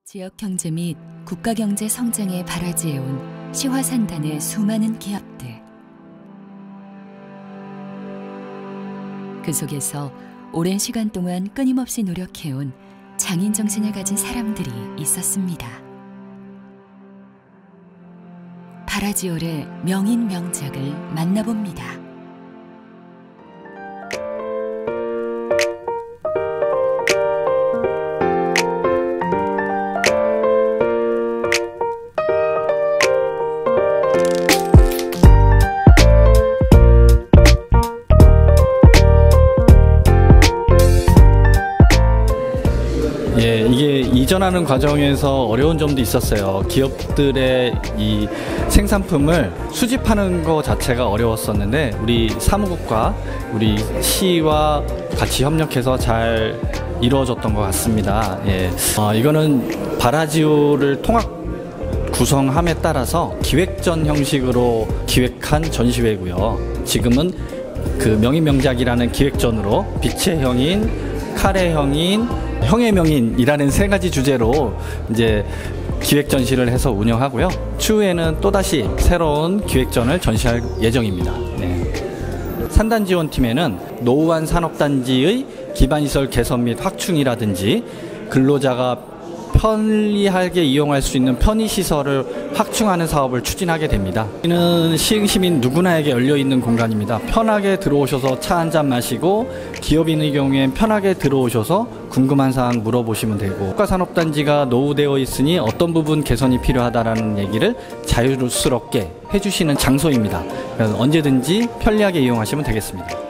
지역 경제 및 국가 경제 성장에 발아지해온 시화산단의 수많은 기업들. 그 속에서 오랜 시간 동안 끊임없이 노력해온 장인 정신을 가진 사람들이 있었습니다. 파라지올의 명인 명작을 만나봅니다. 이게 이전하는 과정에서 어려운 점도 있었어요. 기업들의 이 생산품을 수집하는 것 자체가 어려웠었는데 우리 사무국과 우리 시와 같이 협력해서 잘 이루어졌던 것 같습니다. 이거는 파라지올을 통합 구성함에 따라서 기획전 형식으로 기획한 전시회고요. 지금은 그 명인명작이라는 기획전으로 빛의 형인, 칼의 형인, 형의 명인이라는 세 가지 주제로 이제 기획 전시를 해서 운영하고요. 추후에는 또다시 새로운 기획전을 전시할 예정입니다. 산단지원팀에는 노후한 산업단지의 기반시설 개선 및 확충이라든지 근로자가 편리하게 이용할 수 있는 편의시설을 확충하는 사업을 추진하게 됩니다. 여기는 시흥시민 누구나에게 열려있는 공간입니다. 편하게 들어오셔서 차 한잔 마시고 기업인의 경우엔 편하게 들어오셔서 궁금한 사항 물어보시면 되고 국가산업단지가 노후되어 있으니 어떤 부분 개선이 필요하다라는 얘기를 자유스럽게 해주시는 장소입니다. 그래서 언제든지 편리하게 이용하시면 되겠습니다.